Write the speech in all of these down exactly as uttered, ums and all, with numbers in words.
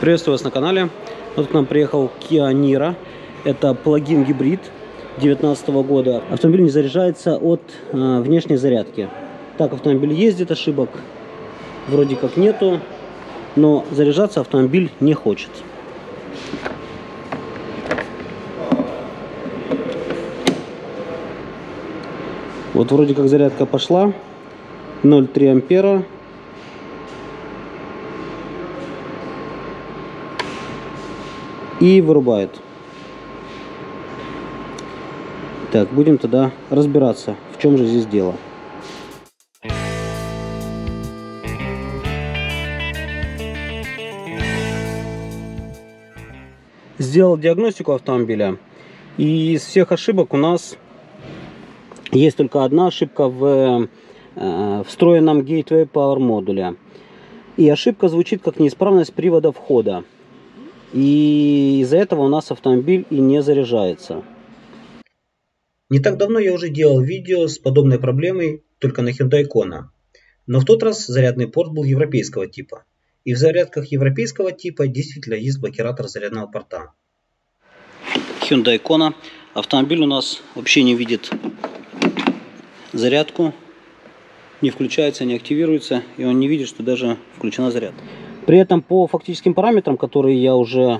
Приветствую вас на канале. Вот к нам приехал Kia Niro. Это плагин гибрид две тысячи девятнадцатого года. Автомобиль не заряжается от э, внешней зарядки. Так автомобиль ездит, ошибок вроде как нету, но заряжаться автомобиль не хочет. Вот вроде как зарядка пошла. ноль целых три ампера. И вырубает. Так, будем тогда разбираться, в чем же здесь дело. Сделал диагностику автомобиля. И из всех ошибок у нас есть только одна ошибка в э, встроенном Gateway Power модуле. И ошибка звучит как неисправность привода входа. И из-за этого у нас автомобиль и не заряжается. Не так давно я уже делал видео с подобной проблемой, только на Hyundai Kona. Но в тот раз зарядный порт был европейского типа. И в зарядках европейского типа действительно есть блокиратор зарядного порта. Hyundai Kona. Автомобиль у нас вообще не видит зарядку. Не включается, не активируется. И он не видит, что даже включена зарядка. При этом по фактическим параметрам, которые я уже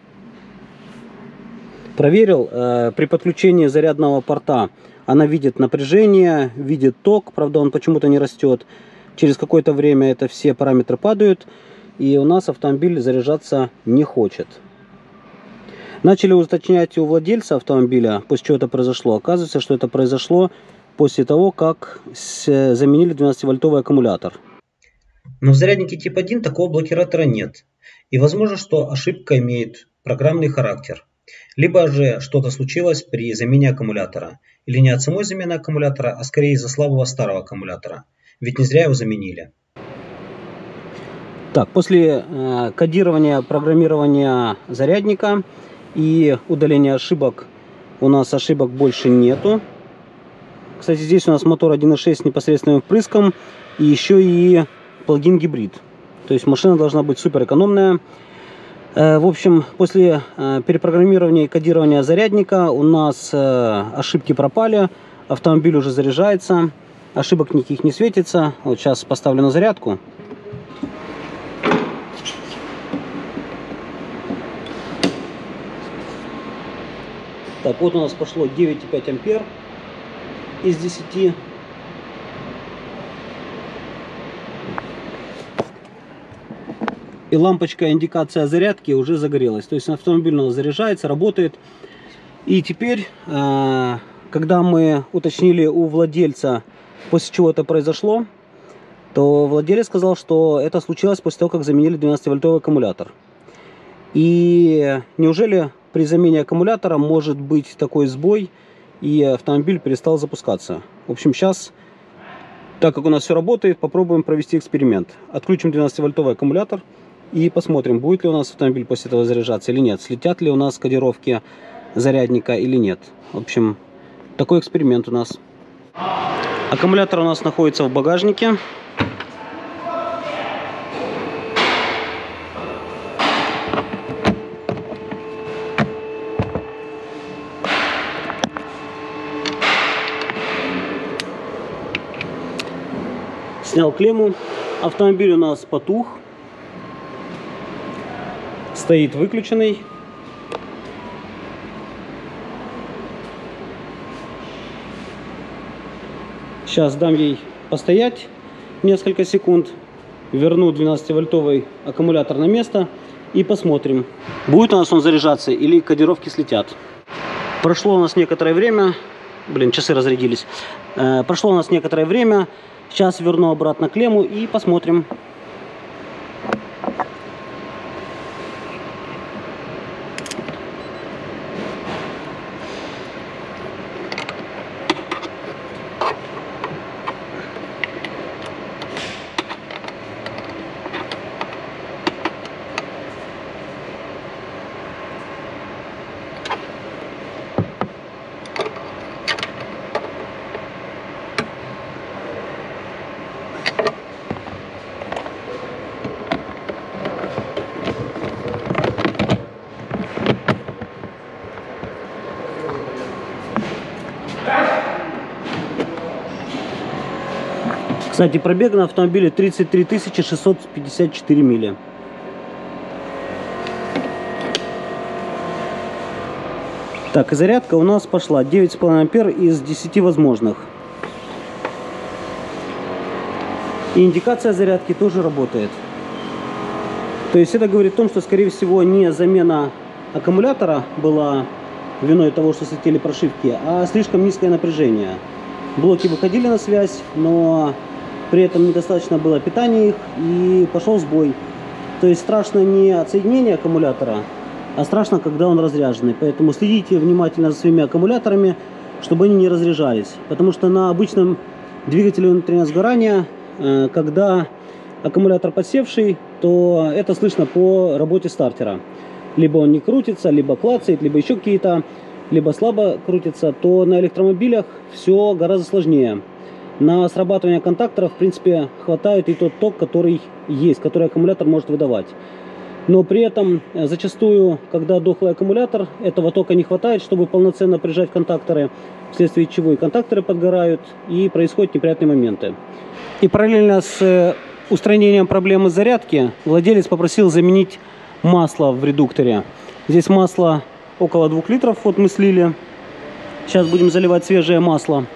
проверил, э, при подключении зарядного порта она видит напряжение, видит ток, правда он почему-то не растет. Через какое-то время это все параметры падают, и у нас автомобиль заряжаться не хочет. Начали уточнять у владельца автомобиля, после чего это произошло. Оказывается, что это произошло после того, как заменили двенадцативольтовый аккумулятор. Но в заряднике тип один такого блокиратора нет. И возможно, что ошибка имеет программный характер. Либо же что-то случилось при замене аккумулятора. Или не от самой замены аккумулятора, а скорее из-за слабого старого аккумулятора. Ведь не зря его заменили. Так, после э, кодирования, программирования зарядника и удаления ошибок, у нас ошибок больше нету. Кстати, здесь у нас мотор один и шесть с непосредственным впрыском. И еще и плагин гибрид. То есть машина должна быть супер экономная. В общем, после перепрограммирования и кодирования зарядника у нас ошибки пропали. Автомобиль уже заряжается. Ошибок никаких не светится. Вот сейчас поставлю на зарядку. Так, вот у нас пошло девять и пять ампер из десяти. И лампочка индикация зарядки уже загорелась. То есть автомобиль у нас заряжается, работает. И теперь, когда мы уточнили у владельца, после чего это произошло, то владелец сказал, что это случилось после того, как заменили двенадцативольтовый аккумулятор. И неужели при замене аккумулятора может быть такой сбой, и автомобиль перестал запускаться? В общем, сейчас, так как у нас все работает, попробуем провести эксперимент. Отключим двенадцативольтовый аккумулятор. И посмотрим, будет ли у нас автомобиль после этого заряжаться или нет. Слетят ли у нас кодировки зарядника или нет. В общем, такой эксперимент у нас. Аккумулятор у нас находится в багажнике. Снял клемму. Автомобиль у нас потух. Стоит выключенный. Сейчас дам ей постоять несколько секунд. Верну двенадцативольтовый аккумулятор на место. И посмотрим, будет у нас он заряжаться или кодировки слетят. Прошло у нас некоторое время. Блин, часы разрядились. Э, прошло у нас некоторое время. Сейчас верну обратно клемму и посмотрим. Кстати, пробег на автомобиле тридцать три тысячи шестьсот пятьдесят четыре мили. Так, и зарядка у нас пошла девять с половиной ампер из десяти возможных. И индикация зарядки тоже работает. То есть это говорит о том, что, скорее всего, не замена аккумулятора была виной того, что слетели прошивки, а слишком низкое напряжение. Блоки выходили на связь, но при этом недостаточно было питания их, и пошел сбой. То есть страшно не отсоединение аккумулятора, а страшно, когда он разряженный. Поэтому следите внимательно за своими аккумуляторами, чтобы они не разряжались. Потому что на обычном двигателе внутреннего сгорания, когда аккумулятор подсевший, то это слышно по работе стартера. Либо он не крутится, либо клацает, либо еще какие-то, либо слабо крутится. То на электромобилях все гораздо сложнее. На срабатывание контакторов, в принципе, хватает и тот ток, который есть, который аккумулятор может выдавать. Но при этом зачастую, когда дохлый аккумулятор, этого тока не хватает, чтобы полноценно прижать контакторы, вследствие чего и контакторы подгорают, и происходят неприятные моменты. И параллельно с устранением проблемы зарядки, владелец попросил заменить масло в редукторе. Здесь масло около двух литров, вот мы слили. Сейчас будем заливать свежее масло.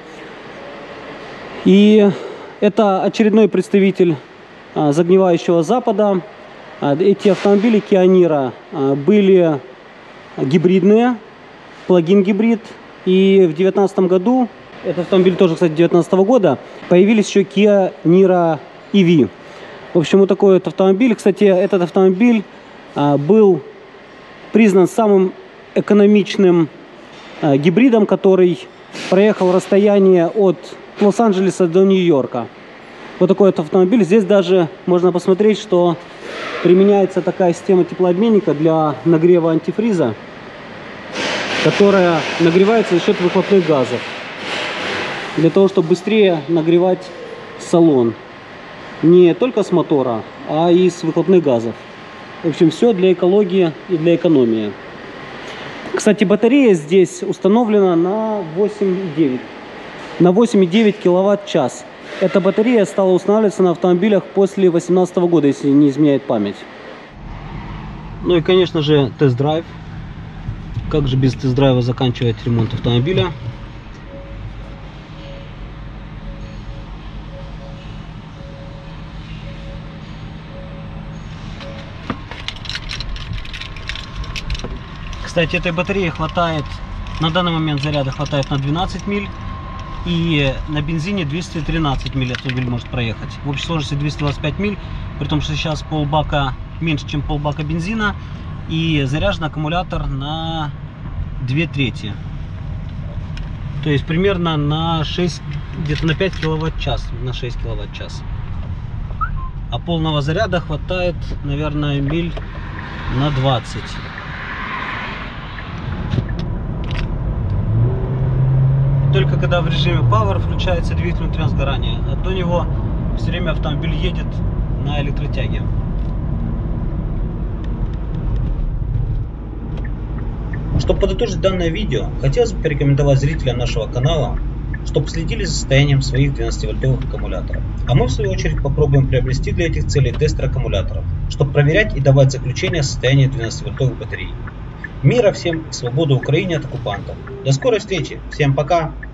И это очередной представитель а, загнивающего Запада. Эти автомобили Kia Niro были гибридные, плагин гибрид. И в две тысячи девятнадцатом году, этот автомобиль тоже, кстати, две тысячи девятнадцатого года, появились еще Kia Niro и ви. В общем, вот такой вот автомобиль. Кстати, этот автомобиль был признан самым экономичным гибридом, который проехал расстояние от Лос-Анджелеса до Нью-Йорка. Вот такой вот автомобиль. Здесь даже можно посмотреть, что применяется такая система теплообменника для нагрева антифриза, которая нагревается за счет выхлопных газов, для того, чтобы быстрее нагревать салон. Не только с мотора, а и с выхлопных газов. В общем, все для экологии и для экономии. Кстати, батарея здесь установлена на восемь и девять. На восемь и девять киловатт-час. Эта батарея стала устанавливаться на автомобилях после две тысячи восемнадцатого года, если не изменяет память. Ну и, конечно же, тест-драйв. Как же без тест-драйва заканчивать ремонт автомобиля? Кстати, этой батареи хватает, на данный момент заряда хватает на двенадцать миль. И на бензине двести тринадцать миль автомобиль может проехать. В общей сложности двести двадцать пять миль, при том, что сейчас полбака, меньше, чем полбака бензина. И заряжен аккумулятор на две трети. То есть примерно на шесть, где-то на пять киловатт-час, на шесть киловатт-час. А полного заряда хватает, наверное, миль на двадцать. Только когда в режиме Power включается двигатель внутреннего сгорания, а до него все время автомобиль едет на электротяге. Чтобы подытожить данное видео, хотелось бы порекомендовать зрителям нашего канала, чтобы следили за состоянием своих двенадцативольтовых аккумуляторов. А мы в свою очередь попробуем приобрести для этих целей тестер аккумуляторов, чтобы проверять и давать заключение о состоянии двенадцативольтовых батарей. Мира всем и свободы Украине от оккупантов. До скорой встречи. Всем пока.